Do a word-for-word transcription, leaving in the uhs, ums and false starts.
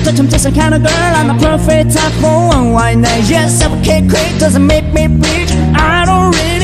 Such I'm just a kind of girl, I'm a perfect type for one white night. Yes, suffocate quick doesn't make me bleach. I don't really